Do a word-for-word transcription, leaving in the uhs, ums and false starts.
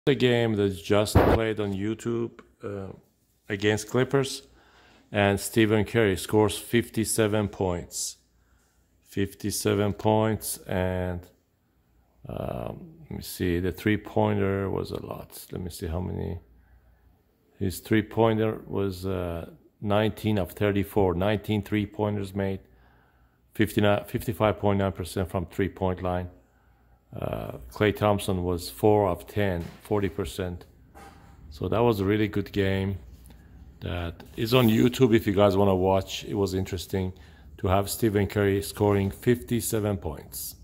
The game that's just played on YouTube uh, against Clippers, and Stephen Curry scores fifty-seven points. fifty-seven points, and um, let me see, the three-pointer was a lot. Let me see how many. His three-pointer was uh, nineteen of thirty-four, nineteen three-pointers made, fifty-five point nine percent from three-point line. Uh, Klay Thompson was four of ten, forty percent. So that was a really good game that is on YouTube if you guys want to watch. It was interesting to have Stephen Curry scoring fifty-seven points.